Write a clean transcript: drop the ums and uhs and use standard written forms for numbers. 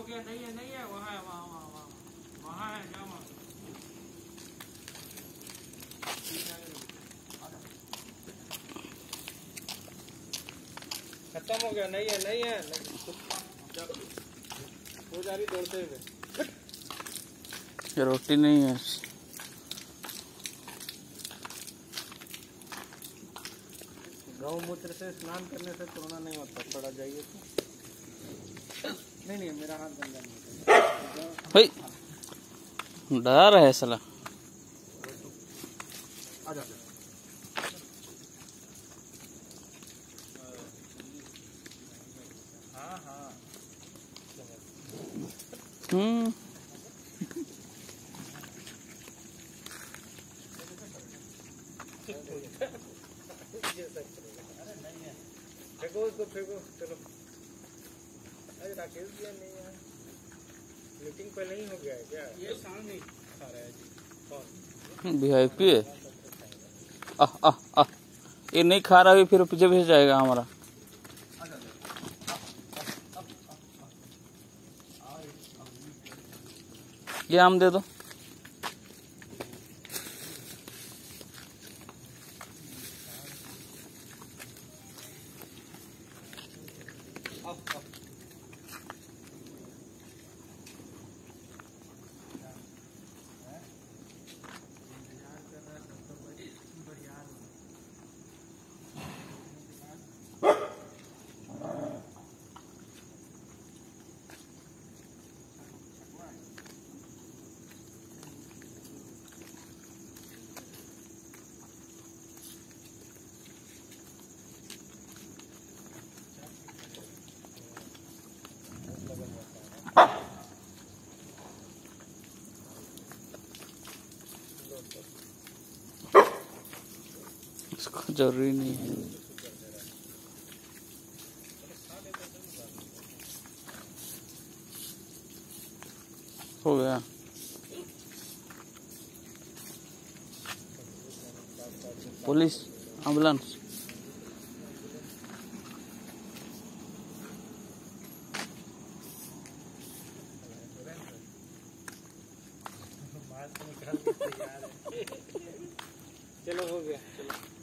गया, नहीं है, नहीं है, वहाँ है, वहाँ वहाँ वहाँ वहाँ है, जाओ वहाँ। खत्म हो गया, नहीं है, नहीं है, वो जा रही दौड़ते हुए। रोटी नहीं है। गौमूत्र से स्नान करने से कोरोना नहीं होता, थोड़ा जाइए तो। नहीं, मेरा हाथ गंदा नहीं भाई डर है साला। आ जा। हाँ फेंको उसको, फेंको, चलो। अरे राकेश भैया नहीं है, मीटिंग पहले ही हो गया है क्या? ये साल नहीं खा रहा है जी। कौन VIP है? ये नहीं खा रहा है, फिर पीछे भेज जाएगा हमारा। ये आम दे दो। इसको जरूरी नहीं है। हो गया। Police, ambulance. चलो हो गया, चलो।